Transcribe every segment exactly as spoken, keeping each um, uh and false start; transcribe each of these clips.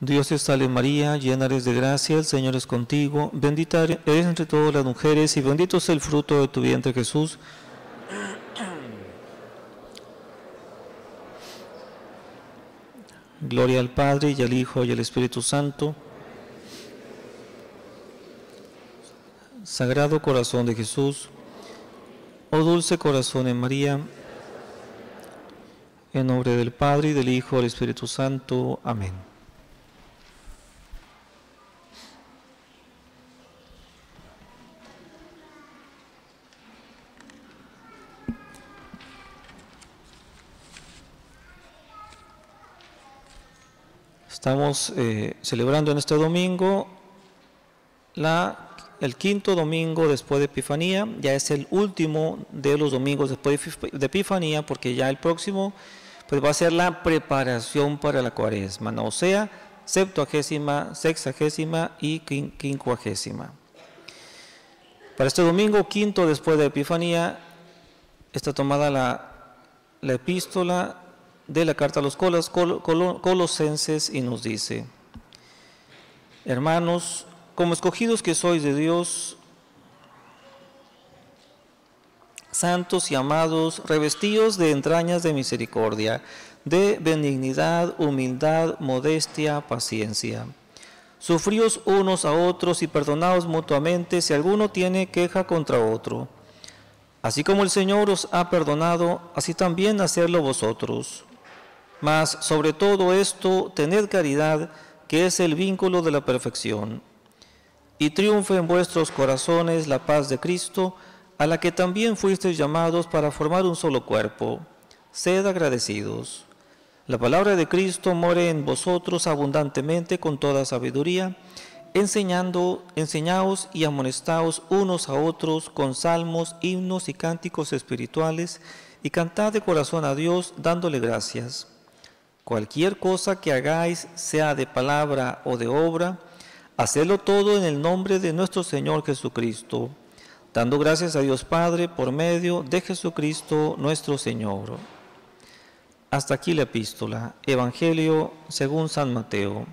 Dios te salve María, llena eres de gracia, el Señor es contigo, bendita eres entre todas las mujeres y bendito es el fruto de tu vientre Jesús. Gloria al Padre y al Hijo y al Espíritu Santo. Sagrado corazón de Jesús, oh dulce corazón de María, en nombre del Padre y del Hijo y del Espíritu Santo. Amén. Estamos eh, celebrando en este domingo la, el quinto domingo después de Epifanía. Ya es el último de los domingos después de Epifanía, porque ya el próximo pues, va a ser la preparación para la Cuaresma, ¿no? O sea, septuagésima, sexagésima y quincuagésima. Para este domingo quinto después de Epifanía está tomada la, la epístola de la carta a los colos, col, col, colosenses y nos dice: hermanos, como escogidos que sois de Dios, santos y amados, revestidos de entrañas de misericordia, de benignidad, humildad, modestia, paciencia. Sufríos unos a otros y perdonaos mutuamente si alguno tiene queja contra otro. Así como el Señor os ha perdonado, así también hacedlo vosotros. Mas sobre todo esto, tened caridad, que es el vínculo de la perfección. Y triunfe en vuestros corazones la paz de Cristo, a la que también fuisteis llamados para formar un solo cuerpo. Sed agradecidos. La palabra de Cristo more en vosotros abundantemente con toda sabiduría, enseñando, enseñaos y amonestaos unos a otros con salmos, himnos y cánticos espirituales, y cantad de corazón a Dios dándole gracias. Cualquier cosa que hagáis, sea de palabra o de obra, hacedlo todo en el nombre de nuestro Señor Jesucristo, dando gracias a Dios Padre por medio de Jesucristo nuestro Señor. Hasta aquí la epístola. Evangelio según San Mateo.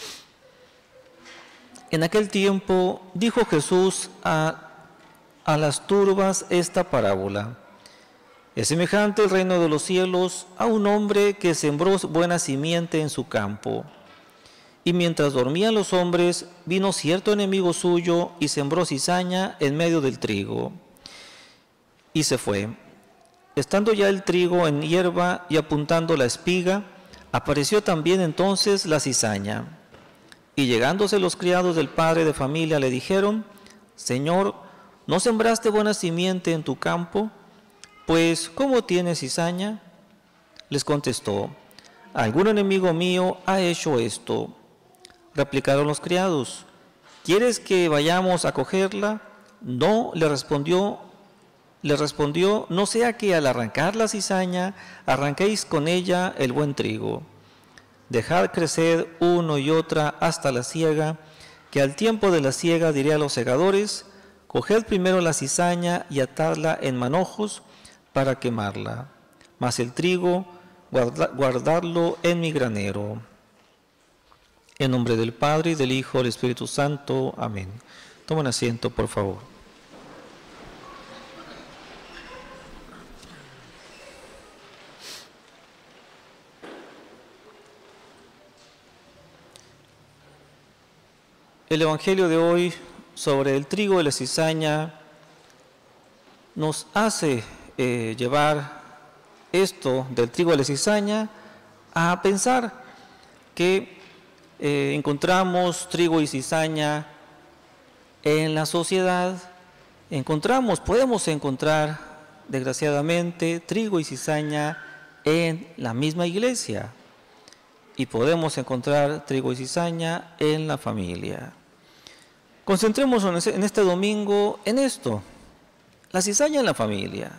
En aquel tiempo dijo Jesús a, a las turbas esta parábola. Es semejante el reino de los cielos a un hombre que sembró buena simiente en su campo. Y mientras dormían los hombres, vino cierto enemigo suyo y sembró cizaña en medio del trigo. Y se fue. Estando ya el trigo en hierba y apuntando la espiga, apareció también entonces la cizaña. Y llegándose los criados del padre de familia le dijeron: Señor, ¿no sembraste buena simiente en tu campo? Pues, ¿cómo tiene cizaña? Les contestó: algún enemigo mío ha hecho esto. Replicaron los criados: ¿quieres que vayamos a cogerla? No, le respondió, le respondió, no sea que al arrancar la cizaña arranquéis con ella el buen trigo. Dejad crecer uno y otra hasta la siega, que al tiempo de la siega diré a los segadores: coged primero la cizaña y atadla en manojos para quemarla, mas el trigo guarda, guardarlo en mi granero. En nombre del Padre, y del Hijo, y del Espíritu Santo. Amén. Tomen asiento, por favor. El Evangelio de hoy sobre el trigo y la cizaña nos hace eh, llevar esto del trigo y la cizaña a pensar que eh, encontramos trigo y cizaña en la sociedad, encontramos, podemos encontrar desgraciadamente trigo y cizaña en la misma iglesia y podemos encontrar trigo y cizaña en la familia. Concentrémonos en este domingo en esto, la cizaña en la familia.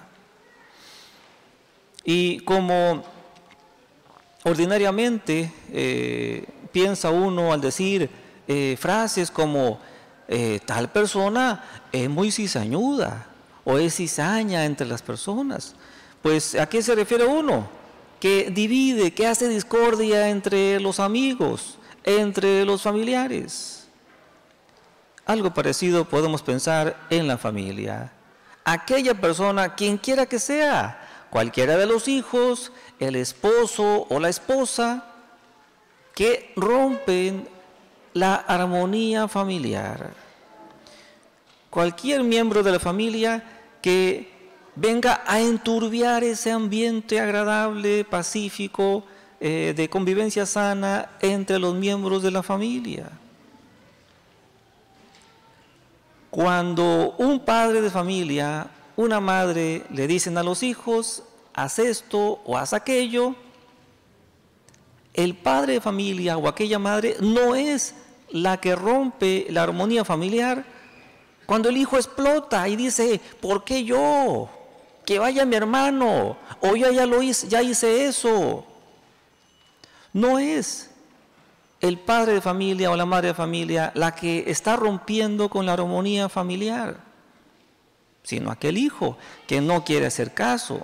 Y como ordinariamente eh, piensa uno al decir eh, frases como eh, tal persona es muy cizañuda o es cizaña entre las personas, pues ¿a qué se refiere uno? Que divide, que hace discordia entre los amigos, entre los familiares. Algo parecido podemos pensar en la familia. Aquella persona, quien quiera que sea, cualquiera de los hijos, el esposo o la esposa, que rompen la armonía familiar. Cualquier miembro de la familia que venga a enturbiar ese ambiente agradable, pacífico, eh, de convivencia sana entre los miembros de la familia. Cuando un padre de familia, una madre le dicen a los hijos, haz esto o haz aquello, el padre de familia o aquella madre no es la que rompe la armonía familiar cuando el hijo explota y dice, ¿por qué yo? Que vaya mi hermano, o yo ya lo hice, ya hice eso. No es el padre de familia o la madre de familia la que está rompiendo con la armonía familiar, sino aquel hijo que no quiere hacer caso.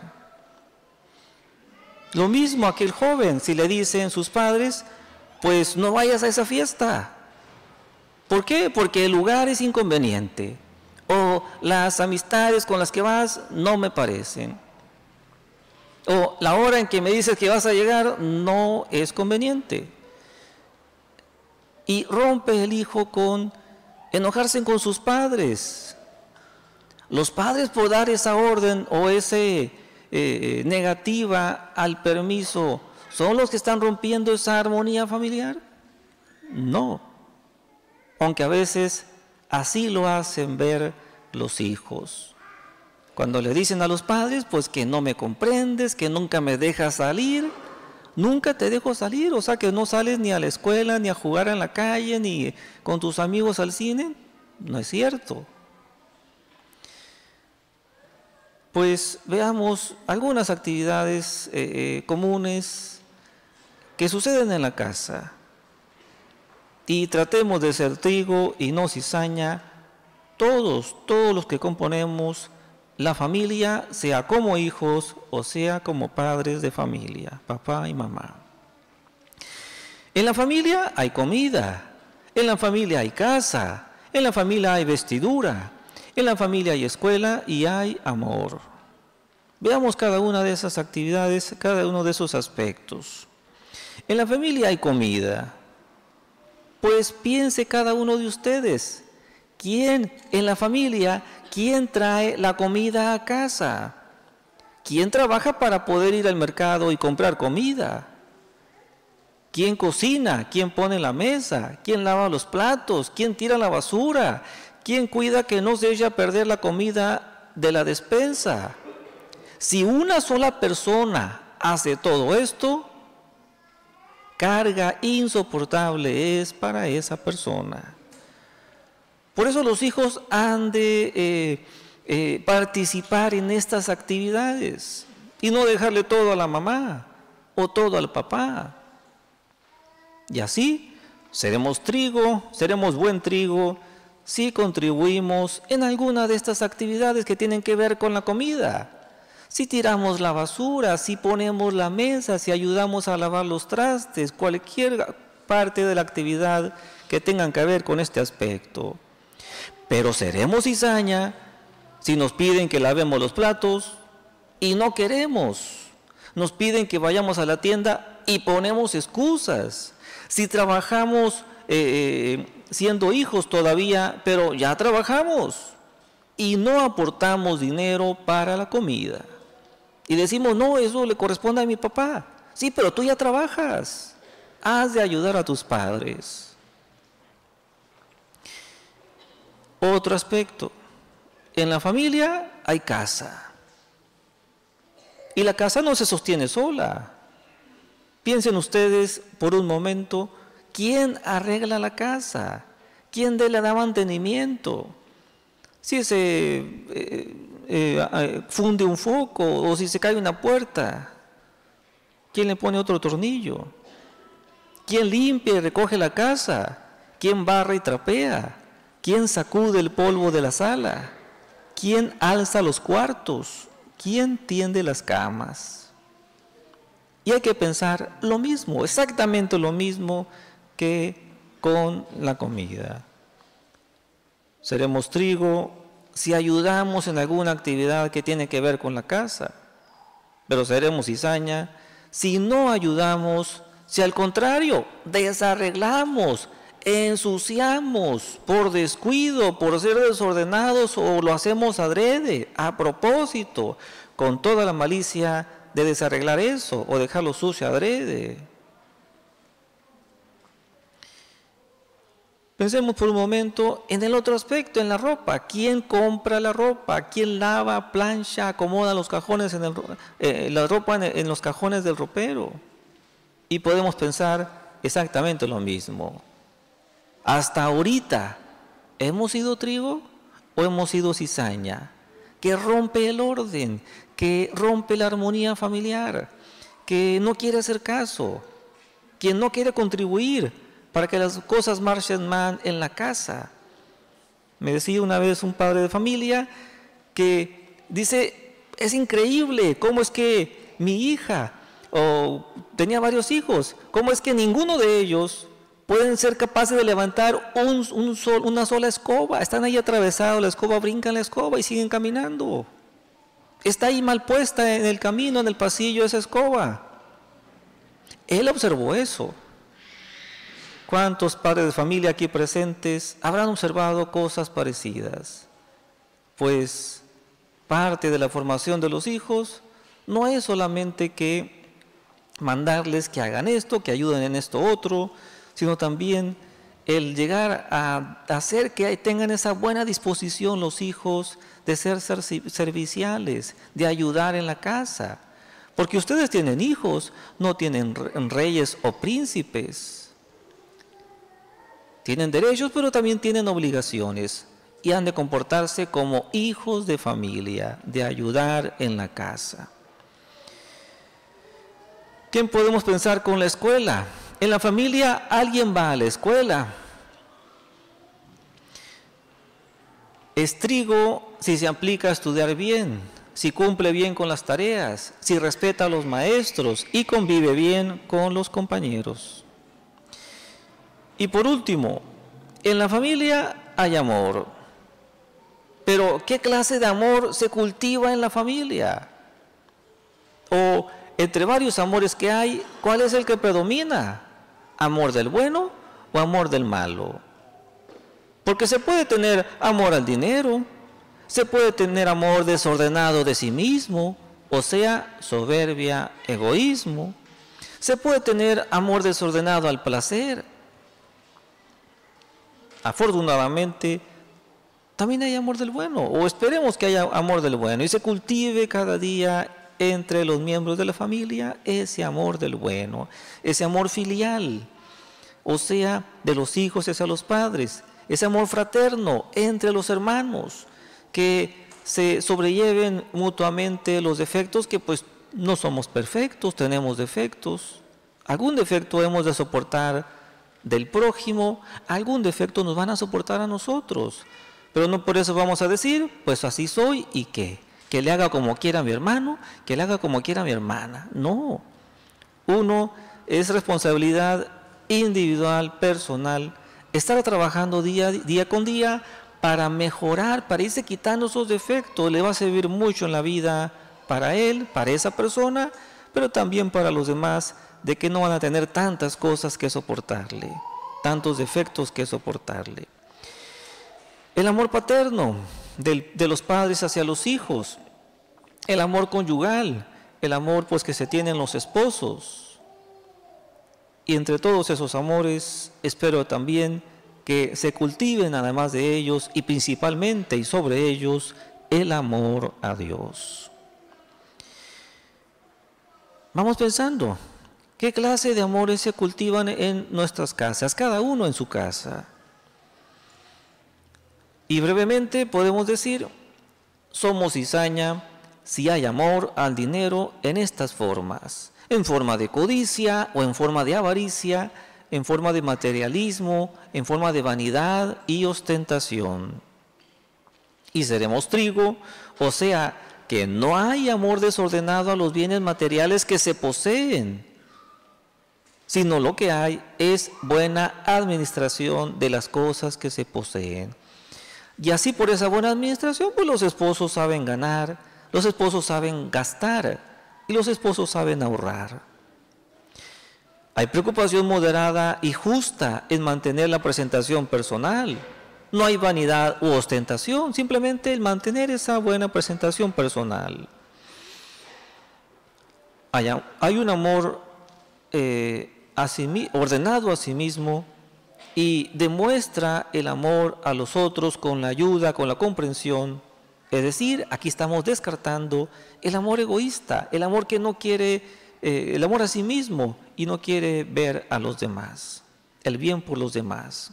Lo mismo aquel joven, si le dicen sus padres, pues no vayas a esa fiesta. ¿Por qué? Porque el lugar es inconveniente, o las amistades con las que vas no me parecen, o la hora en que me dices que vas a llegar no es conveniente. Y rompe el hijo con enojarse con sus padres. Los padres, por dar esa orden o ese eh, negativa al permiso, ¿son los que están rompiendo esa armonía familiar? No. Aunque a veces así lo hacen ver los hijos. Cuando le dicen a los padres, pues que no me comprendes, que nunca me dejas salir. Nunca te dejo salir, o sea que no sales ni a la escuela, ni a jugar en la calle, ni con tus amigos al cine. No es cierto. Pues veamos algunas actividades eh, eh, comunes que suceden en la casa. Y tratemos de ser trigo y no cizaña, todos, todos los que componemos la familia, sea como hijos o sea como padres de familia, papá y mamá. En la familia hay comida, en la familia hay casa, en la familia hay vestidura, en la familia hay escuela y hay amor. Veamos cada una de esas actividades, cada uno de esos aspectos. En la familia hay comida. Pues piense cada uno de ustedes, ¿quién en la familia, quién trae la comida a casa? ¿Quién trabaja para poder ir al mercado y comprar comida? ¿Quién cocina? ¿Quién pone la mesa? ¿Quién lava los platos? ¿Quién tira la basura? ¿Quién cuida que no se eche a perder la comida de la despensa? Si una sola persona hace todo esto, carga insoportable es para esa persona. Por eso los hijos han de eh, eh, participar en estas actividades y no dejarle todo a la mamá o todo al papá. Y así seremos trigo, seremos buen trigo si contribuimos en alguna de estas actividades que tienen que ver con la comida. Si tiramos la basura, si ponemos la mesa, si ayudamos a lavar los trastes, cualquier parte de la actividad que tengan que ver con este aspecto. Pero seremos cizaña si nos piden que lavemos los platos y no queremos. Nos piden que vayamos a la tienda y ponemos excusas. Si trabajamos eh, siendo hijos todavía, pero ya trabajamos y no aportamos dinero para la comida. Y decimos, no, eso le corresponde a mi papá. Sí, pero tú ya trabajas. Has de ayudar a tus padres. Otro aspecto. En la familia hay casa. Y la casa no se sostiene sola. Piensen ustedes por un momento, ¿quién arregla la casa? ¿Quién le da mantenimiento? Si se eh, eh, funde un foco o si se cae una puerta, ¿quién le pone otro tornillo? ¿Quién limpia y recoge la casa? ¿Quién barra y trapea? ¿Quién sacude el polvo de la sala? ¿Quién alza los cuartos? ¿Quién tiende las camas? Y hay que pensar lo mismo, exactamente lo mismo que con la comida. Seremos trigo si ayudamos en alguna actividad que tiene que ver con la casa, pero seremos cizaña si no ayudamos, si al contrario desarreglamos, ensuciamos por descuido, por ser desordenados o lo hacemos adrede, a propósito, con toda la malicia de desarreglar eso o dejarlo sucio adrede. Pensemos por un momento en el otro aspecto, en la ropa. ¿Quién compra la ropa? ¿Quién lava, plancha, acomoda los cajones en el, eh, la ropa en, en los cajones del ropero? Y podemos pensar exactamente lo mismo. Hasta ahorita, ¿hemos sido trigo o hemos sido cizaña? Que rompe el orden, que rompe la armonía familiar, que no quiere hacer caso, quien no quiere contribuir para que las cosas marchen mal en la casa. Me decía una vez un padre de familia que dice, es increíble cómo es que mi hija, o tenía varios hijos, cómo es que ninguno de ellos pueden ser capaces de levantar un, un sol, una sola escoba. Están ahí atravesados, la escoba, brincan la escoba y siguen caminando. Está ahí mal puesta en el camino, en el pasillo, esa escoba. Él observó eso. ¿Cuántos padres de familia aquí presentes habrán observado cosas parecidas? Pues parte de la formación de los hijos no es solamente que mandarles que hagan esto, que ayuden en esto otro, sino también el llegar a hacer que tengan esa buena disposición los hijos de ser serviciales, de ayudar en la casa. Porque ustedes tienen hijos, no tienen reyes o príncipes. Tienen derechos, pero también tienen obligaciones y han de comportarse como hijos de familia, de ayudar en la casa. ¿Quién podemos pensar con la escuela? En la familia alguien va a la escuela. Es trigo si se aplica a estudiar bien, si cumple bien con las tareas, si respeta a los maestros y convive bien con los compañeros. Y por último, en la familia hay amor. Pero ¿qué clase de amor se cultiva en la familia? O entre varios amores que hay, ¿cuál es el que predomina? ¿Amor del bueno o amor del malo? Porque se puede tener amor al dinero, se puede tener amor desordenado de sí mismo, o sea, soberbia, egoísmo. Se puede tener amor desordenado al placer. Afortunadamente, también hay amor del bueno, o esperemos que haya amor del bueno, y se cultive cada día entre los miembros de la familia ese amor del bueno, ese amor filial, o sea, de los hijos hacia los padres, ese amor fraterno entre los hermanos, que se sobrelleven mutuamente los defectos, que pues no somos perfectos, tenemos defectos, algún defecto hemos de soportar del prójimo, algún defecto nos van a soportar a nosotros, pero no por eso vamos a decir, pues así soy y qué, que le haga como quiera a mi hermano, que le haga como quiera a mi hermana. No, uno es responsabilidad individual, personal, estar trabajando día, día con día para mejorar, para irse quitando esos defectos. Le va a servir mucho en la vida para él, para esa persona, pero también para los demás, de que no van a tener tantas cosas que soportarle, tantos defectos que soportarle. El amor paterno del, de los padres hacia los hijos, el amor conyugal, el amor pues que se tienen los esposos. Y entre todos esos amores, espero también que se cultiven además de ellos y principalmente y sobre ellos el amor a Dios. Vamos pensando, ¿qué clase de amores se cultivan en nuestras casas? Cada uno en su casa. Y brevemente podemos decir, somos cizaña si hay amor al dinero en estas formas. En forma de codicia o en forma de avaricia, en forma de materialismo, en forma de vanidad y ostentación. Y seremos trigo, o sea, que no hay amor desordenado a los bienes materiales que se poseen. sino lo que hay es buena administración de las cosas que se poseen. Y así por esa buena administración, pues los esposos saben ganar, los esposos saben gastar y los esposos saben ahorrar. Hay preocupación moderada y justa en mantener la presentación personal. No hay vanidad u ostentación, simplemente el mantener esa buena presentación personal. Hay, hay un amor eh, a sí, ordenado a sí mismo y demuestra el amor a los otros con la ayuda, con la comprensión. Es decir, aquí estamos descartando el amor egoísta, el amor que no quiere, eh, el amor a sí mismo y no quiere ver a los demás, el bien por los demás.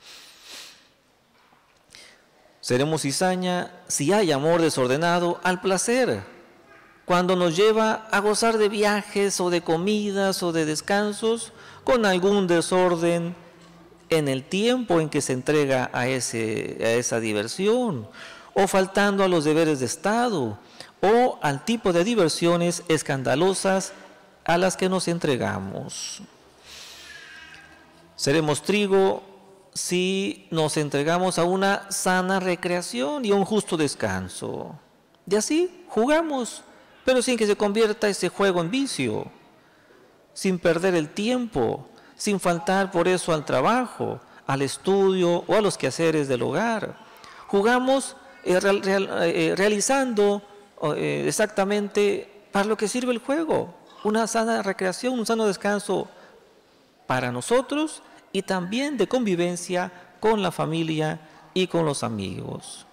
Seremos cizaña si hay amor desordenado al placer, cuando nos lleva a gozar de viajes o de comidas o de descansos con algún desorden en el tiempo en que se entrega a, ese, a esa diversión, o faltando a los deberes de Estado, o al tipo de diversiones escandalosas a las que nos entregamos. Seremos trigo si nos entregamos a una sana recreación y a un justo descanso. Y así jugamos, pero sin que se convierta ese juego en vicio, sin perder el tiempo, sin faltar por eso al trabajo, al estudio o a los quehaceres del hogar. Jugamos eh, real, real, eh, realizando eh, exactamente para lo que sirve el juego, una sana recreación, un sano descanso para nosotros y también de convivencia con la familia y con los amigos.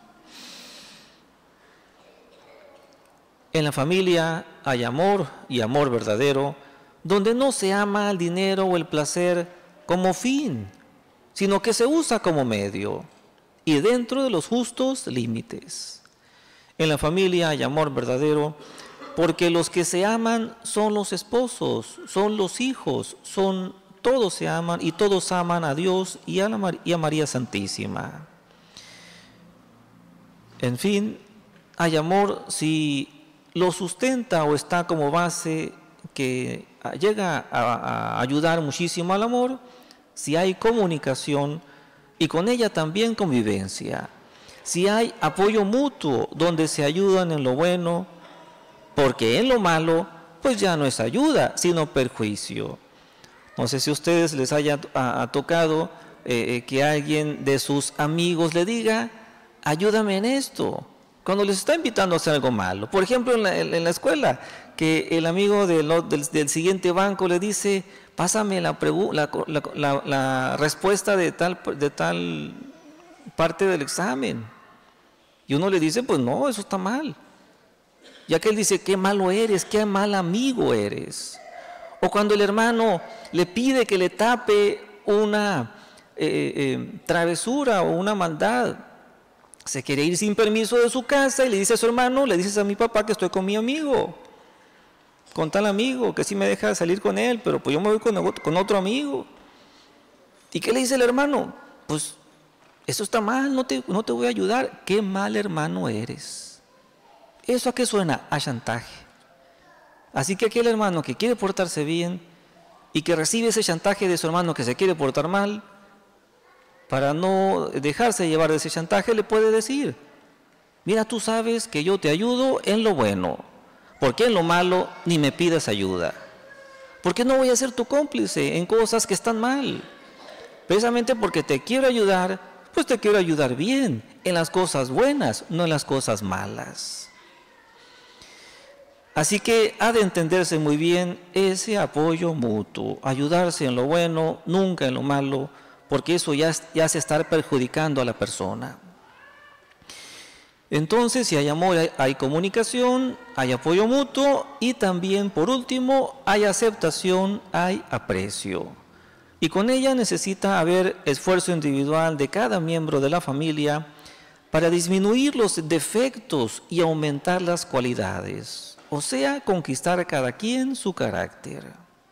En la familia hay amor y amor verdadero, donde no se ama el dinero o el placer como fin, sino que se usa como medio y dentro de los justos límites. En la familia hay amor verdadero porque los que se aman son los esposos, son los hijos, son todos se aman y todos aman a Dios y a, la, y a María Santísima. En fin, hay amor si lo sustenta o está como base que llega a, a ayudar muchísimo al amor, si hay comunicación y con ella también convivencia, si hay apoyo mutuo donde se ayudan en lo bueno, porque en lo malo pues ya no es ayuda, sino perjuicio. No sé si a ustedes les haya a, a tocado eh, que alguien de sus amigos le diga, ayúdame en esto, cuando les está invitando a hacer algo malo. Por ejemplo, en la, en la escuela, que el amigo de lo, del, del siguiente banco le dice, pásame la, la, la, la, la respuesta de tal, de tal parte del examen. Y uno le dice, pues no, eso está mal. Ya que él dice, qué malo eres, qué mal amigo eres. O cuando el hermano le pide que le tape una eh, eh, travesura o una maldad, se quiere ir sin permiso de su casa y le dice a su hermano, le dices a mi papá que estoy con mi amigo, con tal amigo, que sí me deja salir con él, pero pues yo me voy con, con otro amigo. ¿Y qué le dice el hermano? Pues eso está mal, no te, no te voy a ayudar. Qué mal hermano eres. ¿Eso a qué suena? A chantaje. Así que aquel hermano que quiere portarse bien y que recibe ese chantaje de su hermano que se quiere portar mal, para no dejarse llevar de ese chantaje, le puede decir, mira, tú sabes que yo te ayudo en lo bueno, porque en lo malo ni me pidas ayuda. ¿Por qué no voy a ser tu cómplice en cosas que están mal? Precisamente porque te quiero ayudar, pues te quiero ayudar bien, en las cosas buenas, no en las cosas malas. Así que ha de entenderse muy bien ese apoyo mutuo, ayudarse en lo bueno, nunca en lo malo, porque eso ya, ya se está perjudicando a la persona. Entonces, si hay amor, hay, hay comunicación, hay apoyo mutuo y también, por último, hay aceptación, hay aprecio. Y con ella necesita haber esfuerzo individual de cada miembro de la familia para disminuir los defectos y aumentar las cualidades, o sea, conquistar a cada quien su carácter.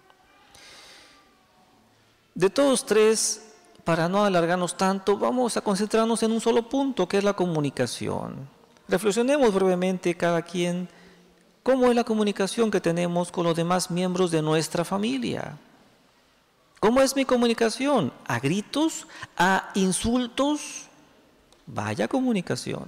De todos tres, para no alargarnos tanto, vamos a concentrarnos en un solo punto, que es la comunicación. Reflexionemos brevemente cada quien cómo es la comunicación que tenemos con los demás miembros de nuestra familia. ¿Cómo es mi comunicación? ¿A gritos? ¿A insultos? Vaya comunicación.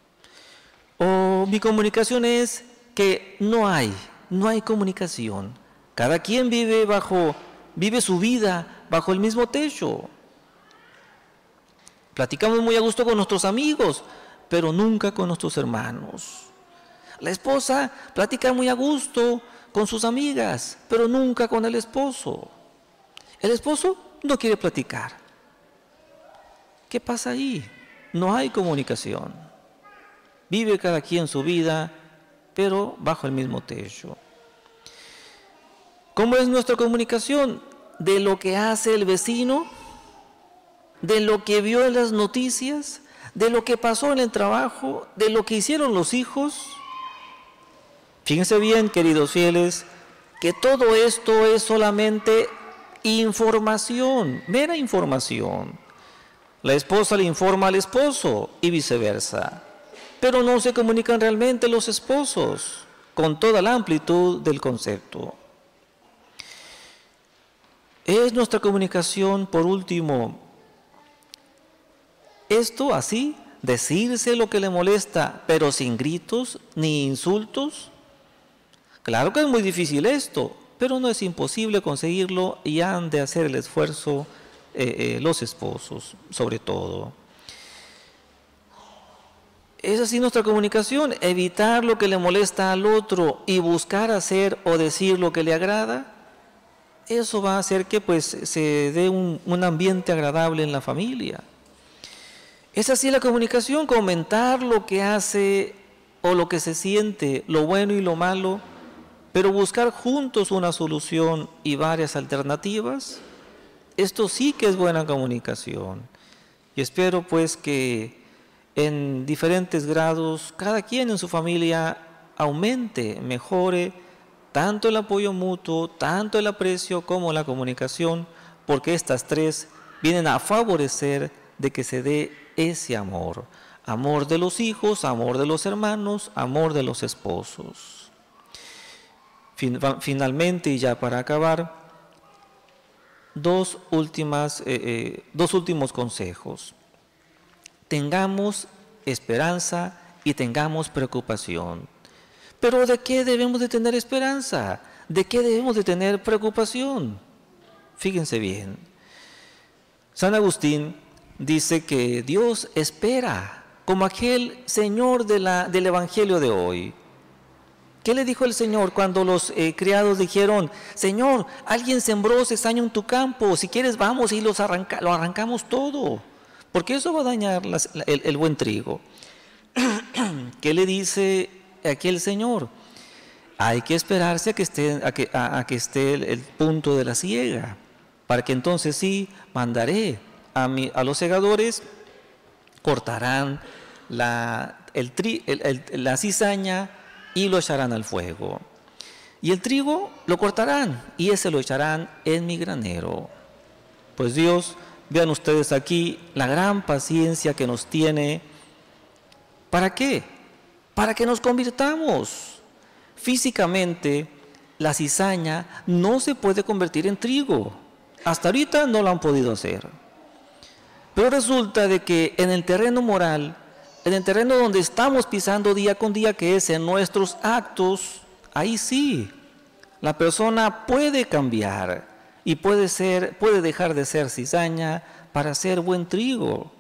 O mi comunicación es que no hay, no hay comunicación. Cada quien vive bajo, vive su vida bajo el mismo techo. Platicamos muy a gusto con nuestros amigos, pero nunca con nuestros hermanos. La esposa platica muy a gusto con sus amigas, pero nunca con el esposo. El esposo no quiere platicar. ¿Qué pasa ahí? No hay comunicación. Vive cada quien su vida, pero bajo el mismo techo. ¿Cómo es nuestra comunicación? De lo que hace el vecino, de lo que vio en las noticias, de lo que pasó en el trabajo, de lo que hicieron los hijos. Fíjense bien, queridos fieles, que todo esto es solamente información, mera información. La esposa le informa al esposo y viceversa, pero no se comunican realmente los esposos con toda la amplitud del concepto. Es nuestra comunicación, por último, esto así, decirse lo que le molesta, pero sin gritos ni insultos. Claro que es muy difícil esto, pero no es imposible conseguirlo y han de hacer el esfuerzo eh, eh, los esposos, sobre todo. Es así nuestra comunicación, evitar lo que le molesta al otro y buscar hacer o decir lo que le agrada. Eso va a hacer que pues, se dé un, un ambiente agradable en la familia. Es así la comunicación, comentar lo que hace o lo que se siente, lo bueno y lo malo, pero buscar juntos una solución y varias alternativas. Esto sí que es buena comunicación. Y espero pues que en diferentes grados cada quien en su familia aumente, mejore tanto el apoyo mutuo, tanto el aprecio como la comunicación, porque estas tres vienen a favorecer de que se dé ese amor. Amor de los hijos, amor de los hermanos, amor de los esposos. Finalmente, y ya para acabar, dos, últimas, eh, eh, dos últimos consejos. Tengamos esperanza y tengamos preocupación. Pero ¿de qué debemos de tener esperanza? ¿De qué debemos de tener preocupación? Fíjense bien. San Agustín dice que Dios espera, como aquel Señor de la, del Evangelio de hoy. ¿Qué le dijo el Señor cuando los eh, criados dijeron, Señor, alguien sembró cizaña en tu campo, si quieres vamos y los arranca, lo arrancamos todo, porque eso va a dañar las, el, el buen trigo? ¿Qué le dice aquel Señor? Hay que esperarse a que esté, a que, a, a que esté el, el punto de la siega, para que entonces sí mandaré a, mi, a los segadores, cortarán la, el tri, el, el, la cizaña y lo echarán al fuego. Y el trigo lo cortarán y ese lo echarán en mi granero. Pues Dios, vean ustedes aquí la gran paciencia que nos tiene. ¿Para qué? Para que nos convirtamos. Físicamente, la cizaña no se puede convertir en trigo. Hasta ahorita no lo han podido hacer. Pero resulta de que en el terreno moral, en el terreno donde estamos pisando día con día, que es en nuestros actos, ahí sí, la persona puede cambiar y puede ser, puede dejar de ser cizaña para ser buen trigo.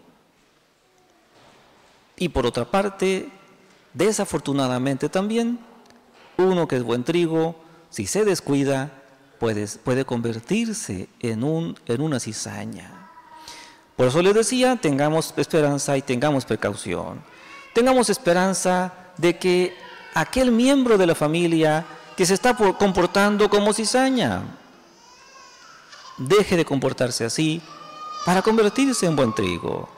Y por otra parte, desafortunadamente también, uno que es buen trigo, si se descuida, puede, puede convertirse en, un, en una cizaña. Por eso les decía, tengamos esperanza y tengamos precaución. Tengamos esperanza de que aquel miembro de la familia que se está comportando como cizaña, deje de comportarse así para convertirse en buen trigo.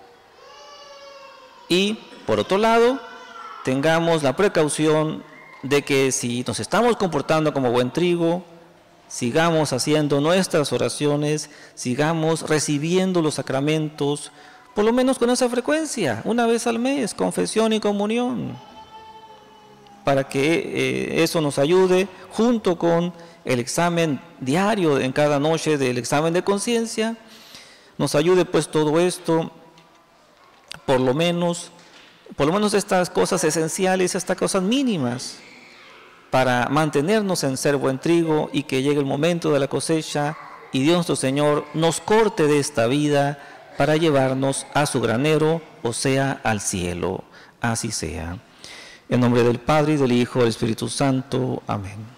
Y, por otro lado, tengamos la precaución de que si nos estamos comportando como buen trigo, sigamos haciendo nuestras oraciones, sigamos recibiendo los sacramentos, por lo menos con esa frecuencia, una vez al mes, confesión y comunión, para que eh, eso nos ayude junto con el examen diario en cada noche del examen de conciencia. Nos ayude pues todo esto, por lo menos, por lo menos estas cosas esenciales, estas cosas mínimas, para mantenernos en ser buen trigo y que llegue el momento de la cosecha y Dios nuestro Señor nos corte de esta vida para llevarnos a su granero, o sea, al cielo. Así sea. En nombre del Padre, y del Hijo, y del Espíritu Santo. Amén.